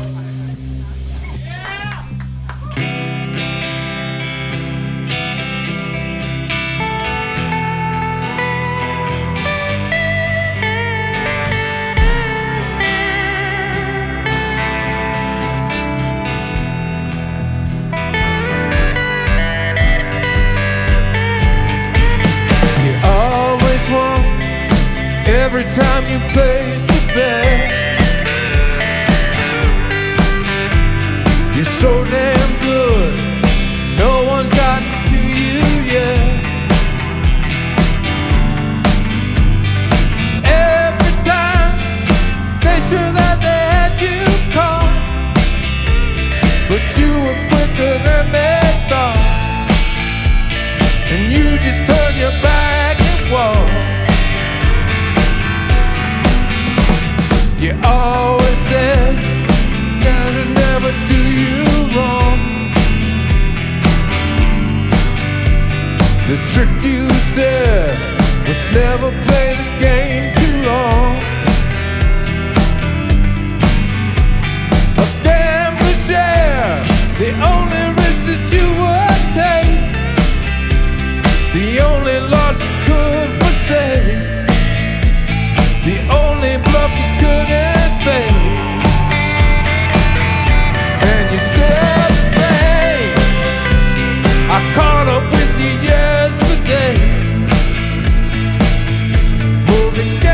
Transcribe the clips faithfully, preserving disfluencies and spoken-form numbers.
Every time you place the bet, you're so damn good, no one's gotten to you yet. Every time they sure that they had you caught, but you were quicker than they thought, and you just turned your back and walked. You always said, gotta never do you wrong. The trick you said was never play the game too long. A family share, the only risk that you would take, the only loss you could forsake, the only bluff you couldn't fake. And you still the same. I caught up with you yesterday. Moving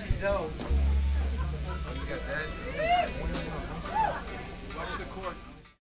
some dough.